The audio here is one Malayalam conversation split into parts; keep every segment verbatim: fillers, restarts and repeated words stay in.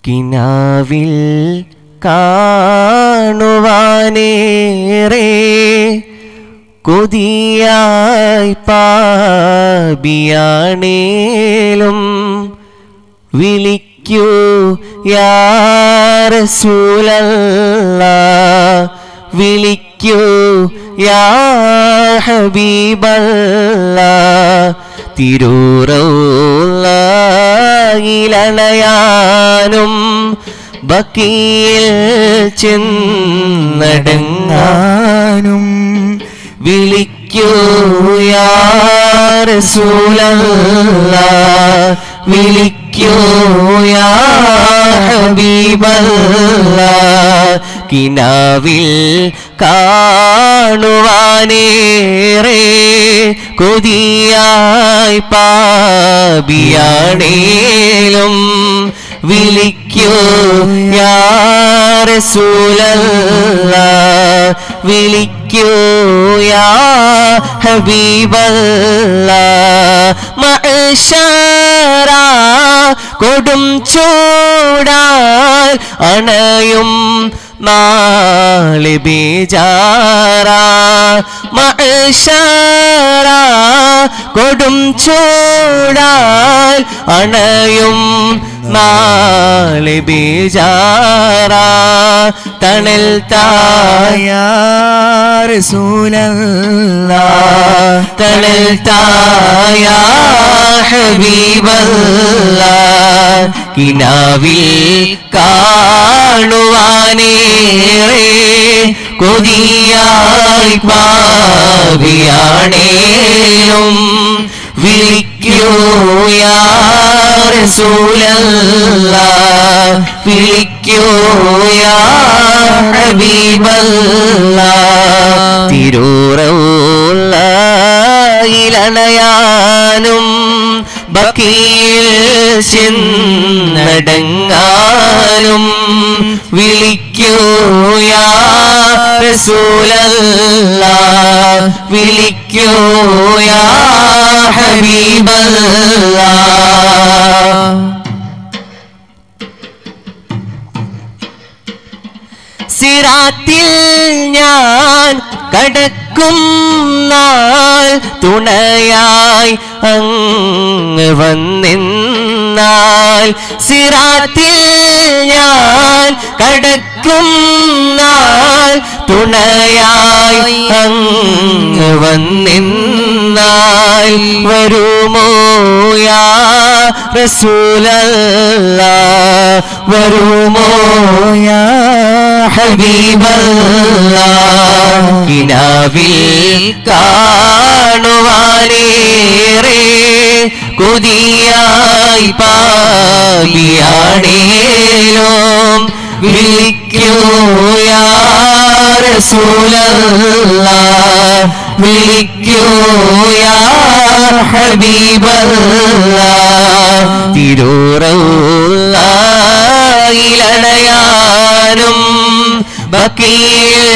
കിനാവിൽ കാണുവാനേറെ കൊതിയായി പാപിയാണേലും വിളിക്കൂ യാ റസൂലല്ലാഹ് വിളിക്കൂ യാ ഹബീബല്ലാഹ് തിരൂറൗളയിലണയാനും ബക്കിയിൽ ചെന്നടങ്ങാനും വിളിക്കൂ യാ റസൂലല്ലാഹ് വിളിക്കൂ യാ ഹബീബല്ലാഹ് കിനാവിൽ കാണുവാനേറെ കൊതിയായി പാപിയാണേലും വിളിക്കൂ യാ റസൂലല്ലാഹ് വിളിക്കൂ യാ ഹബീബല്ലാഹ് മഅ്ശറ കൊടും ചൂടാൽ അണയും നാളെ ബേജാറ മഅ്ശറ കൊടും ചൂടാൽ അണയും നാളെ ബേജാറ തണൽ തായ റസൂലല്ലാഹ് തണൽ തായ ഹബീബല്ലാഹ് കിനാവിൽ കാണുവാനേറെ കൊതിയായി പാപിയാണേലും വിളിക്കൂ യാ റസൂലല്ലാഹ് വിളിക്കൂ യാ ഹബീബല്ലാഹ് തിരൂറൗളയിലണയാനും ബക്കിയിൽ ചെന്നടങ്ങാനും വിളിക്കൂ യാ റസൂലല്ലാഹ് വിളിക്കൂ യാ ഹബീബല്ലാഹ് സിറാത്തിൽ ഞാൻ കടക്കും നാൾ തുണയായി അങ്ങ് വന്നെന്നാൽ സിറാത്തിൽ ഞാൻ കടക്കും നാൾ തുണയായി അങ്ങ് വന്നെന്നാൽ വരുമോ യാ റസൂലല്ലാഹ് വരുമോ യാ ഹബീബല്ലാഹ് കിനാവിൽ കാണുവാനേറെ കൊതിയായി പാപിയാണേലും വിളിക്കൂ യാ റസൂലല്ലാഹ് വിളിക്കൂ യാ ഹബീബല്ലാഹ് തിരൂറൗളയിലണയാനും ബക്കിയിൽ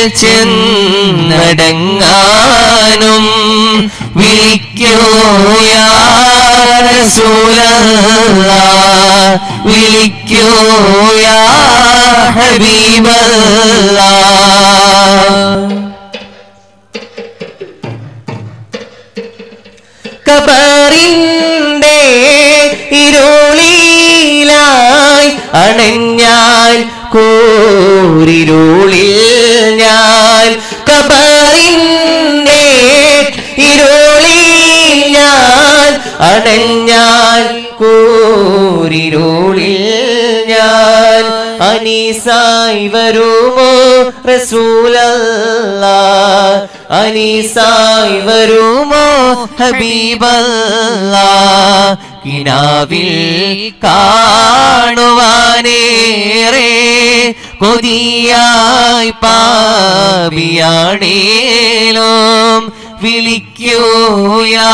ചെന്നടങ്ങാനും വിളിക്കൂ യാ റസൂലല്ലാഹ് വിളിക്കൂ യാ ഹബീബല്ലാഹ് ഖബറിന്റെ ഇരുളിലായി അണഞ്ഞാൽ കൂരിരുളിൽ ഞാൻ ഖബറിന്റെ ഇരുളിൽ ഞാൻ അണഞ്ഞാൽ കൂരിരുളിൽ ഞാൻ അനീസായി വരുമോ റസൂലല്ലാഹ് അനീസായി വരുമോ ഹബീബല്ലാഹ് കിനാവിൽ കാണുവാനേറെ കൊതിയായി പാപിയാണേലും വിളിക്കൂ യാ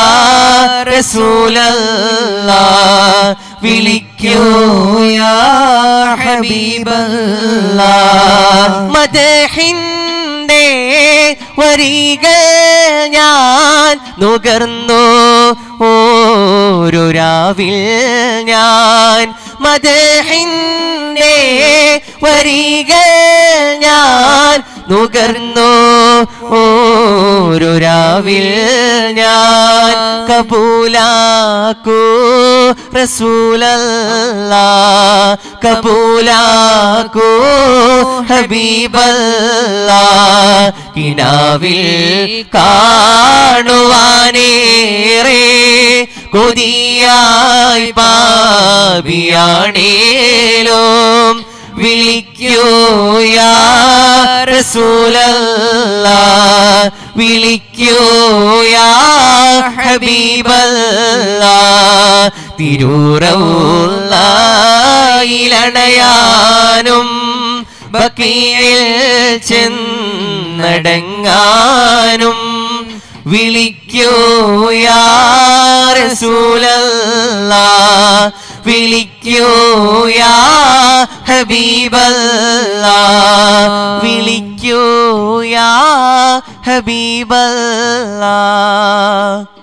റസൂലല്ലാഹ് വിളിക്കൂ യാ ഹബീബല്ലാഹ് മദ്ഹിന്റെ വരികൾ ഞാൻ നുകർന്നു ഓരോ രാവിൽ ഞാൻ മദഹിന്റെ വരികൾ ഞാൻ നുകർന്നു ഓരോ രാവിൽ ഞാൻ കബൂലാക്കൂ റസൂലല്ലാഹ് കബൂലാക്കൂ ഹബീബല്ലാഹ് കിനാവിൽ കാണുവാനേറെ കൊതിയായി പാപിയാണേലും വിളിക്കൂ യാ റസൂലല്ലാഹ് വിളിക്കൂ യാ ഹബീബല്ലാഹ് തിരൂറൗളയിലണയാനും ബഖീഇൽ ചെന്നടങ്ങാനും വിളിക്കൂ യാ റസൂലല്ലാഹ് വിളിക്കൂ യാ ഹബീബല്ലാഹ് വിളിക്കൂ യാ ഹബീബല്ലാഹ്